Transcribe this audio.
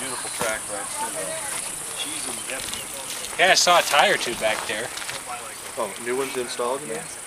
beautiful track right through. Yeah, I saw a tire tube back there. Oh, new ones installed, you mean?